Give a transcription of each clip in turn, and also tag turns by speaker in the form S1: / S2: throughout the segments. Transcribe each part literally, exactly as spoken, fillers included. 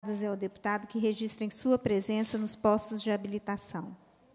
S1: deputadas e ao deputado que registrem sua presença nos postos de habilitação.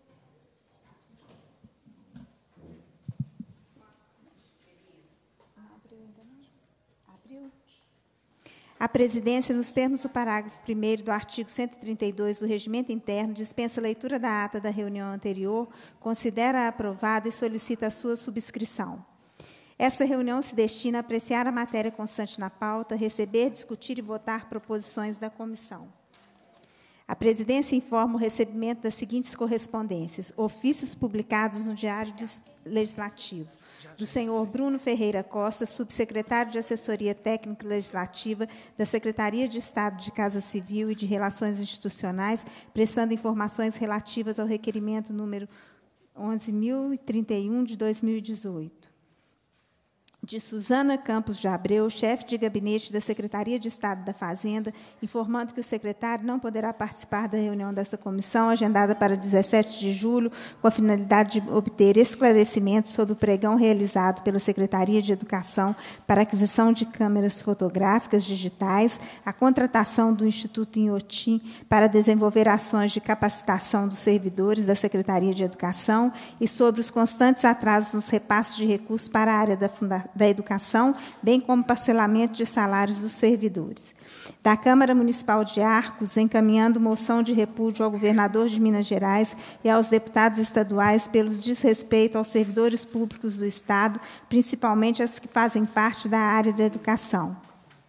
S1: A presidência, nos termos do parágrafo primeiro do artigo cento e trinta e dois do Regimento Interno, dispensa a leitura da ata da reunião anterior, considera-a aprovada e solicita a sua subscrição. Essa reunião se destina a apreciar a matéria constante na pauta, receber, discutir e votar proposições da comissão. A presidência informa o recebimento das seguintes correspondências: ofícios publicados no Diário Legislativo, do senhor Bruno Ferreira Costa, subsecretário de Assessoria Técnica Legislativa da Secretaria de Estado de Casa Civil e de Relações Institucionais, prestando informações relativas ao requerimento número onze mil e trinta e um de dois mil e dezoito. De Suzana Campos de Abreu, chefe de gabinete da Secretaria de Estado da Fazenda, informando que o secretário não poderá participar da reunião dessa comissão, agendada para dezessete de julho, com a finalidade de obter esclarecimentos sobre o pregão realizado pela Secretaria de Educação para aquisição de câmeras fotográficas digitais, a contratação do Instituto Inhotim para desenvolver ações de capacitação dos servidores da Secretaria de Educação e sobre os constantes atrasos nos repasses de recursos para a área da Fundação da Educação, bem como parcelamento de salários dos servidores. Da Câmara Municipal de Arcos, encaminhando moção de repúdio ao governador de Minas Gerais e aos deputados estaduais pelos desrespeito aos servidores públicos do Estado, principalmente aos que fazem parte da área da educação.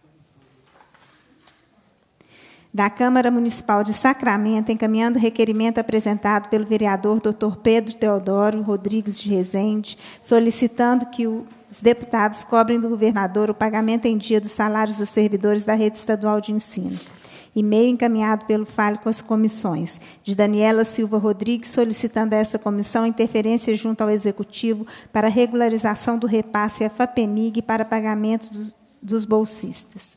S1: Da Câmara Municipal de Sacramento, encaminhando requerimento apresentado pelo vereador doutor Pedro Teodoro Rodrigues de Rezende, solicitando que o os deputados cobrem do governador o pagamento em dia dos salários dos servidores da rede estadual de ensino. E-mail encaminhado pelo Fale com as comissões, de Daniela Silva Rodrigues, solicitando a essa comissão interferência junto ao Executivo para a regularização do repasse à FAPEMIG para pagamento dos, dos bolsistas.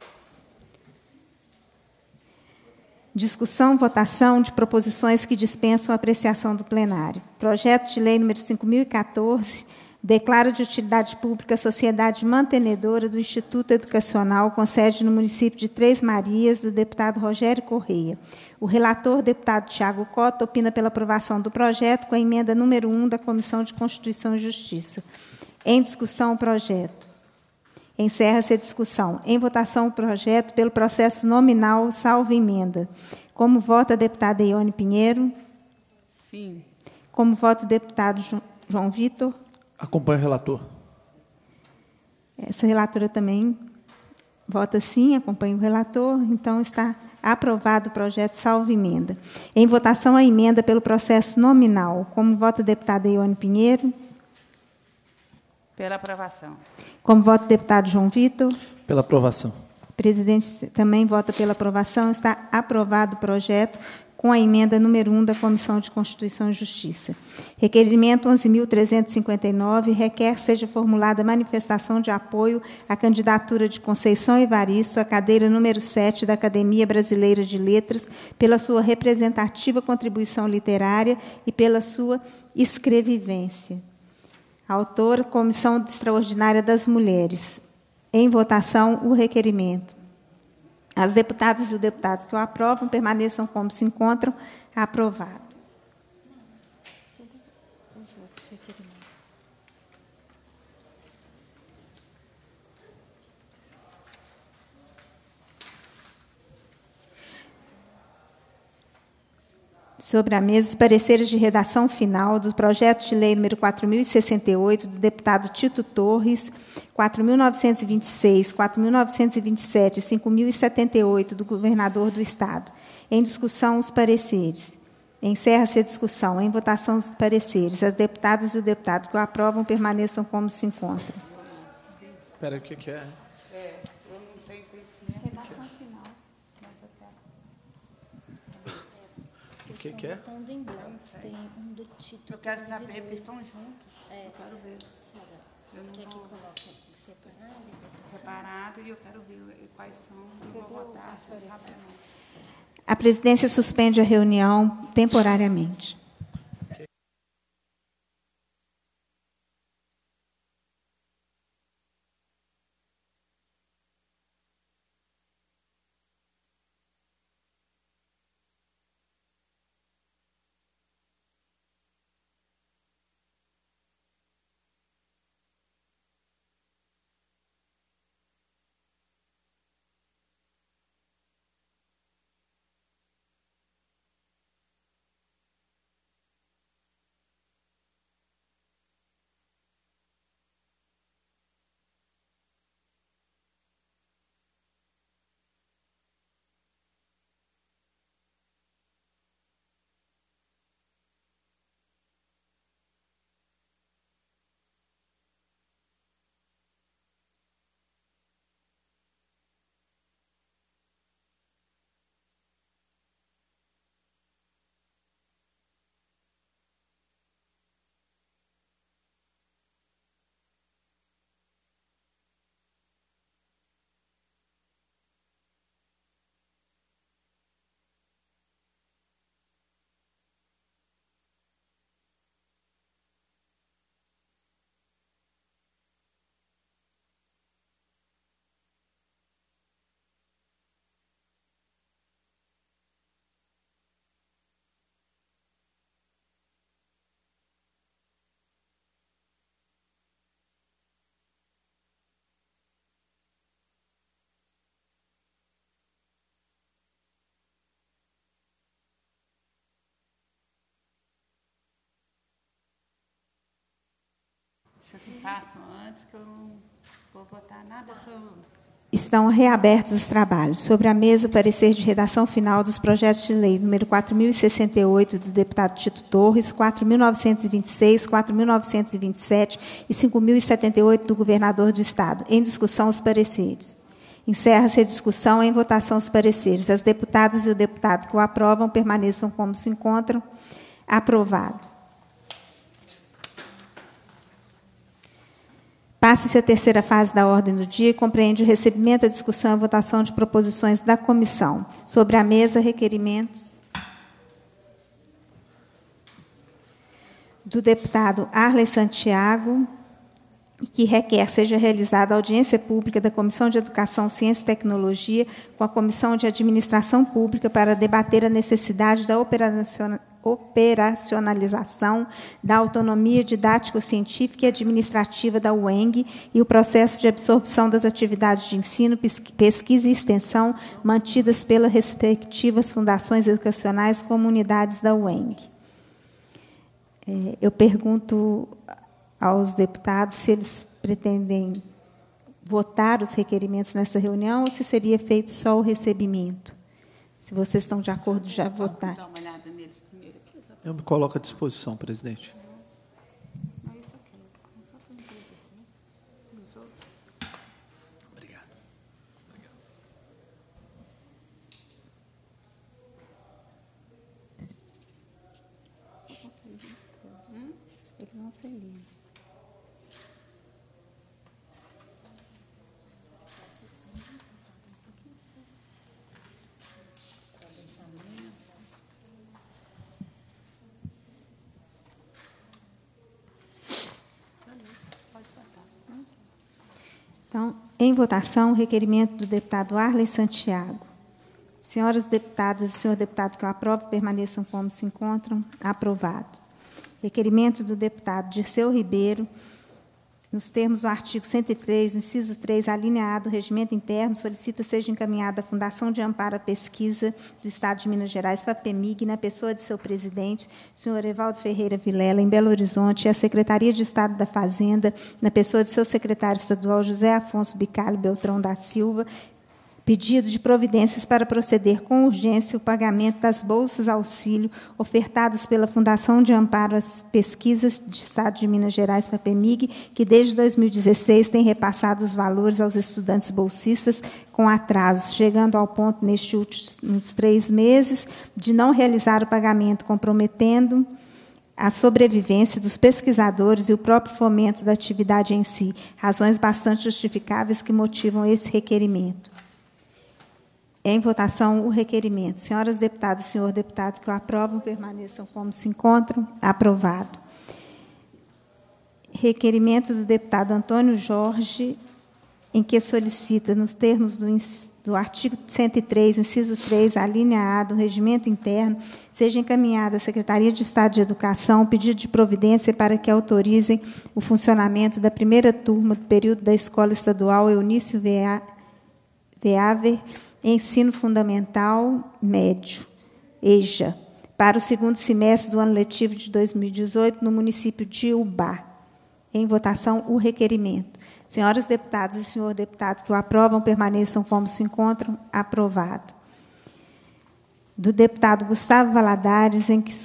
S1: Discussão, votação de proposições que dispensam a apreciação do plenário. Projeto de lei número cinco mil e quatorze, declara de utilidade pública a sociedade mantenedora do Instituto Educacional, com sede no município de Três Marias, do deputado Rogério Correia. O relator, deputado Tiago Cota, opina pela aprovação do projeto com a emenda número um da Comissão de Constituição e Justiça. Em discussão, o projeto. Encerra-se a discussão. Em votação, o projeto pelo processo nominal, salvo emenda. Como vota a deputada Ione Pinheiro?
S2: Sim.
S1: Como vota o deputado João Vitor?
S3: Acompanho o relator.
S1: Essa relatora também vota sim, acompanha o relator. Então, está aprovado o projeto, salvo emenda. Em votação, a emenda pelo processo nominal. Como vota a deputada Ione Pinheiro?
S2: Pela aprovação.
S1: Como vota o deputado João Vitor?
S3: Pela aprovação.
S1: O presidente também vota pela aprovação. Está aprovado o projeto, com a emenda número um da Comissão de Constituição e Justiça. Requerimento onze mil trezentos e cinquenta e nove requer seja formulada manifestação de apoio à candidatura de Conceição Evaristo à cadeira número sete da Academia Brasileira de Letras, pela sua representativa contribuição literária e pela sua escrevivência. Autora, Comissão Extraordinária das Mulheres. Em votação, o requerimento. As deputadas e os deputados que o aprovam permaneçam como se encontram. Aprovado. Os outros requerimentos. Sobre a mesa, os pareceres de redação final do projeto de lei número quatro mil e sessenta e oito, do deputado Tito Torres, quatro mil novecentos e vinte e seis, quatro mil novecentos e vinte e sete e cinco mil e setenta e oito, do governador do Estado. Em discussão, os pareceres. Encerra-se a discussão. Em votação, os pareceres. As deputadas e o deputado que o aprovam permaneçam como se encontram.
S3: Espera, o que que é?
S2: É, eu não tenho conhecimento.
S1: Redação final.
S3: O que que é?
S4: Estão em brancos, tem um do título.
S2: Eu quero saber, porque estão juntos.
S4: É,
S2: Eu quero ver. Eu não
S4: quer que
S2: vou
S4: coloque separado?
S2: separado e eu quero ver quais são. Eu vou votar, se eu saber não.
S1: A presidência suspende a reunião temporariamente.
S2: façam antes, que eu não vou votar nada sobre...
S1: Estão reabertos os trabalhos. Sobre a mesa, parecer de redação final dos projetos de lei número quatro mil e sessenta e oito, do deputado Tito Torres, quatro mil novecentos e vinte e seis, quatro mil novecentos e vinte e sete e cinco mil e setenta e oito, do governador do Estado. Em discussão, os pareceres. Encerra-se a discussão. Em votação, os pareceres. As deputadas e o deputado que o aprovam permaneçam como se encontram. Aprovado. Passa-se a terceira fase da ordem do dia e compreende o recebimento, a discussão e a votação de proposições da comissão. Sobre a mesa, requerimentos do deputado Arley Santiago, que requer seja realizada audiência pública da Comissão de Educação, Ciência e Tecnologia com a Comissão de Administração Pública para debater a necessidade da operacionalização operacionalização da autonomia didático-científica e administrativa da U E N G e o processo de absorção das atividades de ensino, pesquisa e extensão mantidas pelas respectivas fundações educacionais como unidades da U E N G. É, eu pergunto aos deputados se eles pretendem votar os requerimentos nessa reunião ou se seria feito só o recebimento. Se vocês estão de acordo, já votar.
S2: Dá uma olhada neles primeiro aqui. Só...
S3: Eu me coloco à disposição, presidente.
S2: Não, isso eu quero. Só para me ver aqui. Os outros.
S3: Obrigado. Obrigado.
S4: Hum? Eles vão ser lidos.
S1: Então, em votação, o requerimento do deputado Arley Santiago. Senhoras deputadas e senhor deputado que eu aprovo, permaneçam como se encontram. Aprovado. Requerimento do deputado Dirceu Ribeiro, nos termos do artigo cento e três, inciso três, a linha A do Regimento Interno, solicita seja encaminhada à Fundação de Amparo à Pesquisa do Estado de Minas Gerais, FAPEMIG, na pessoa de seu presidente, senhor Evaldo Ferreira Vilela, em Belo Horizonte, e à Secretaria de Estado da Fazenda, na pessoa de seu secretário estadual, José Afonso Bicalho Beltrão da Silva, pedido de providências para proceder com urgência o pagamento das bolsas auxílio ofertadas pela Fundação de Amparo às Pesquisas do Estado de Minas Gerais, FAPEMIG, que desde dois mil e dezesseis tem repassado os valores aos estudantes bolsistas com atrasos, chegando ao ponto, nestes últimos três meses, de não realizar o pagamento, comprometendo a sobrevivência dos pesquisadores e o próprio fomento da atividade em si, razões bastante justificáveis que motivam esse requerimento. Em votação, o requerimento. Senhoras deputadas e senhor deputado que o aprovam, permaneçam como se encontram. Aprovado. Requerimento do deputado Antônio Jorge, em que solicita, nos termos do, do artigo cento e três, inciso três, a linha A do Regimento Interno, seja encaminhada à Secretaria de Estado de Educação pedido de providência para que autorizem o funcionamento da primeira turma do período da Escola Estadual Eunício Veaver, Ensino Fundamental Médio, EJA, para o segundo semestre do ano letivo de dois mil e dezoito, no município de Ubá. Em votação, o requerimento. Senhoras deputadas e senhor deputado que o aprovam, permaneçam como se encontram. Aprovado. Do deputado Gustavo Valadares, em que,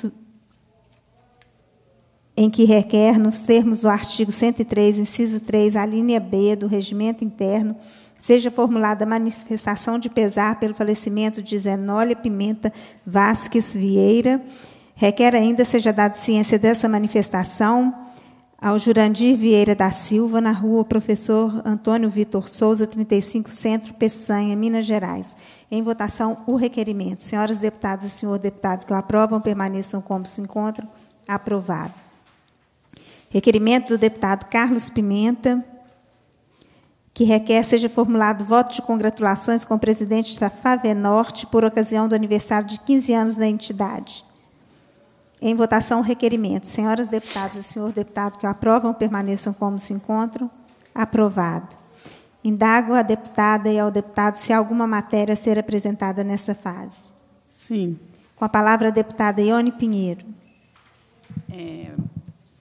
S1: em que requer, nos termos do artigo cento e três, inciso três, a linha B do Regimento Interno, seja formulada manifestação de pesar pelo falecimento de Zenólia Pimenta Vasques Vieira. Requer ainda seja dada ciência dessa manifestação ao Jurandir Vieira da Silva, na rua Professor Antônio Vitor Souza, trinta e cinco, Centro, Peçanha, Minas Gerais. Em votação, o requerimento. Senhoras deputadas e senhor deputado que o aprovam, permaneçam como se encontram. Aprovado. Requerimento do deputado Carlos Pimenta, que requer seja formulado voto de congratulações com o presidente da Favenorte por ocasião do aniversário de quinze anos da entidade. Em votação, o requerimento. Senhoras deputadas e senhor deputado que o aprovam, permaneçam como se encontram. Aprovado. Indago à deputada e ao deputado se há alguma matéria a ser apresentada nessa fase.
S2: Sim.
S1: Com a palavra a deputada Ione Pinheiro.
S2: É,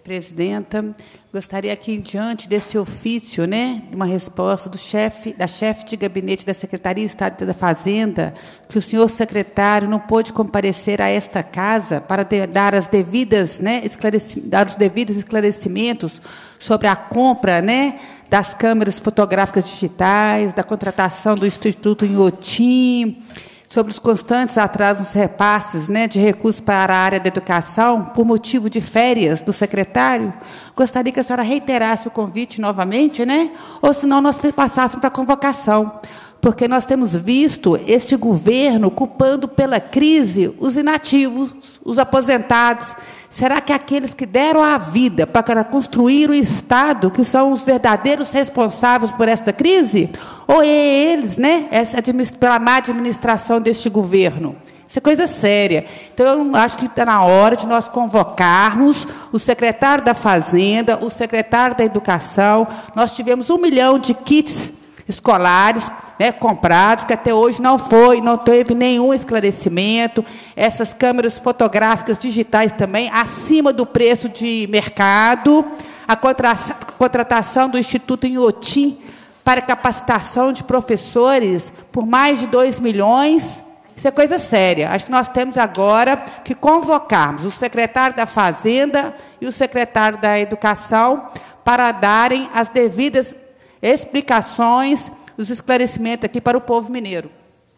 S2: Presidenta, gostaria aqui, diante desse ofício, né, de uma resposta do chefe, da chefe de gabinete da Secretaria de Estado da Fazenda, que o senhor secretário não pôde comparecer a esta casa para de, dar, as devidas, né, dar os devidos esclarecimentos sobre a compra, né, das câmeras fotográficas digitais, da contratação do Instituto Inhotim, sobre os constantes atrasos nos repasses, né, de recursos para a área da educação, por motivo de férias do secretário. Gostaria que a senhora reiterasse o convite novamente, né, ou senão nós passássemos para a convocação, porque nós temos visto este governo culpando pela crise os inativos, os aposentados. Será que aqueles que deram a vida para construir o Estado, que são os verdadeiros responsáveis por esta crise? Ou é eles, né, essa, pela má administração deste governo? Isso é coisa séria. Então, eu acho que está na hora de nós convocarmos o secretário da Fazenda, o secretário da Educação. Nós tivemos um milhão de kits escolares, né, comprados, que até hoje não foi, não teve nenhum esclarecimento. Essas câmeras fotográficas digitais também, acima do preço de mercado. A contratação do Instituto Inhotim para capacitação de professores por mais de dois milhões. Isso é coisa séria. Acho que nós temos agora que convocarmos o secretário da Fazenda e o secretário da Educação para darem as devidas explicações, os esclarecimentos aqui para o povo mineiro.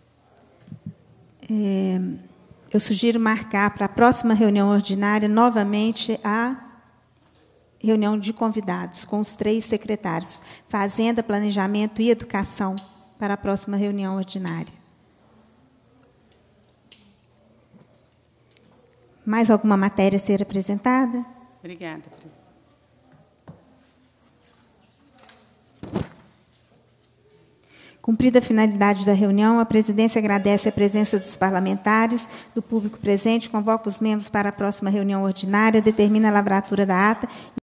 S1: É, eu sugiro marcar para a próxima reunião ordinária, novamente, a reunião de convidados, com os três secretários, Fazenda, Planejamento e Educação, para a próxima reunião ordinária. Mais alguma matéria a ser apresentada?
S2: Obrigada, presidente.
S1: Cumprida a finalidade da reunião, a presidência agradece a presença dos parlamentares, do público presente, convoca os membros para a próxima reunião ordinária, determina a lavratura da ata